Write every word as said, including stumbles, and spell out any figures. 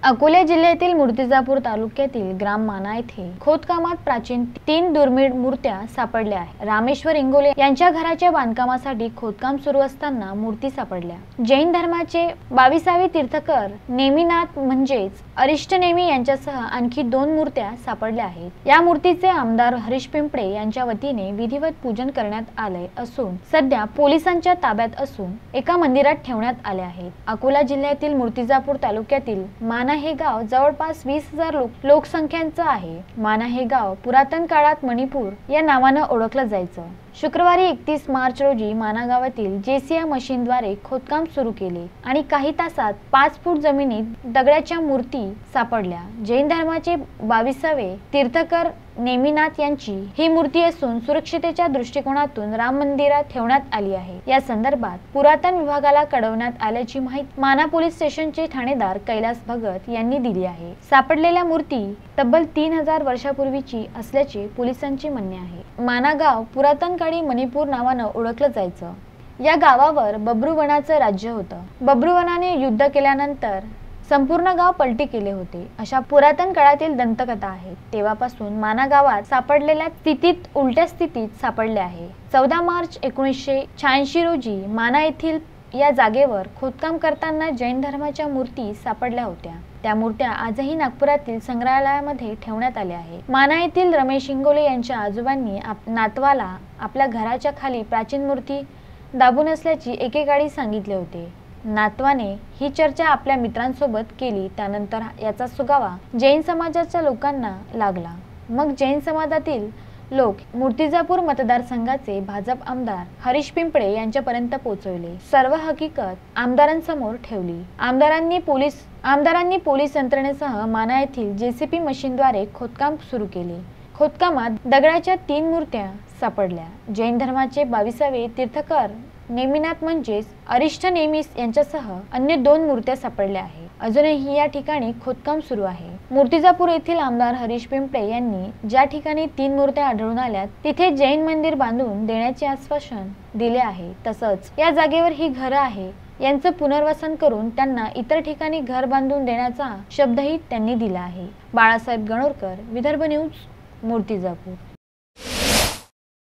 अकोला जिल्ह्यातील मूर्तिजापूर तालुक्यातील ग्राम माना येथे खोदकामात प्राचीन तीन दुर्मिळ मूर्त्या सापडल्या आहेत। रामेश्वर इंगोले यांच्या घराच्या बांधकामासाठी खोदकाम सुरू असताना मूर्ती सापडल्या। जैन धर्माचे बावीसावे तीर्थकर नेमिनाथ म्हणजेच अरिष्टनेमी यांच्यासह आणखी दोन मूर्त्या सापडल्या आहेत। या मूर्तीचे आमदार हरीश पिंपळे यांच्या वतीने विधिवत पूजन करण्यात आले असून सध्या पोलिसांच्या ताब्यात असून एका मंदिरात ठेवण्यात आले आहेत। अकोला जिल्ह्यातील मूर्तिजापूर तालुक्यातील माना हे गाव जवळपास वीस हजार लोक लोकसंख्येचं आहे। माना हे गाव पुरातन काळात मणिपूर या नावानं ओळखलं जायचं। शुक्रवारी एकतीस मार्च रोजी माना गावातील जेसीया मशीनद्वारे खोदकाम सुरू केले आणि काही तासात पाच फूट जमिनीत दगडाच्या मूर्ती सापडल्या। जैन धर्माचे बावीसावे तीर्थकर नेमिनाथ यांची ही मूर्ती असून सुरक्षितेच्या दृष्टिकोनातून राम मंदिरात ठेवण्यात आली आहे। या संदर्भात पुरातन विभागाला कळवण्यात आल्याची माहिती माना पोलीस स्टेशनचे ठाणेदार कैलास भगत यांनी दिली आहे। सापडलेल्या मूर्ती तब्बल तीन हजार वर्षापूर्वीची असल्याचे पोलिसांचे म्हणणे आहे। माना गाव पुरातन काळी मणिपूर नावानं ओळखलं जायचं। या गावावर बब्रुवनाचं राज्य होतं। बब्रुवनाने युद्ध केल्यानंतर संपूर्ण गाव पलटी केले होते अशा पुरातन काळातील दंतकथा आहे। तेव्हापासून माना गावात सापडलेल्या स्थितीत उलट्या स्थितीत सापडले आहे। चौदा मार्च एकोणीसशे शहाऐंशी रोजी माना येथील या जागेवर खोदकाम करताना जैन धर्माच्या मूर्ती सापडल्या होत्या। त्या मूर्त्या आजही नागपुरातील संग्रहालयामध्ये ठेवण्यात आल्या आहेत। माना येथील रमेश इंगोले यांच्या आजोबांनी आप नातवाला आपल्या घराच्या खाली प्राचीन मूर्ती दाबून असल्याची एकेकाळी सांगितले होते। नातवाने ही चर्चा आपल्या मित्रांसोबत केली। त्यानंतर याचा सुगावा जैन समाजाच्या लोकांना लागला। मग जैन समाजातील लोक मूर्तिजापूर मतदारसंघाचे भाजप आमदार हरीश पिंपळे यांच्यापर्यंत पोहोचवले। सर्व हकीकत आमदारांसमोर ठेवली। आमदारांनी पोलीस आमदारांनी पोलीस यंत्रणेसह माना येथील जेसीपी मशीनद्वारे खोदकाम सुरू केले। खोदकामात दगडाच्या तीन मूर्त्या सापडल्या। जैन धर्माचे बावीसावे तीर्थकर नेमिनाथ म्हणजेच अरिष्टनेमीस यांच्यासह अन्य दोन मूर्त्या सापडल्या आहेत। अजूनही या ठिकाणी खोदकाम सुरू आहे। मूर्तिजापूर येथील आमदार हरीश पिंपळे यांनी ज्या ठिकाणी तीन मूर्त्या आढळून आल्या तिथे जैन मंदिर बांधून देण्याचे आश्वासन दिले आहे। तसंच या जागेवर ही घरं आहे यांचं पुनर्वसन करून त्यांना इतर ठिकाणी घर बांधून देण्याचा शब्दही त्यांनी दिला आहे। बाळासाहेब गणोरकर, विदर्भ न्यूज, मूर्तिजापूर।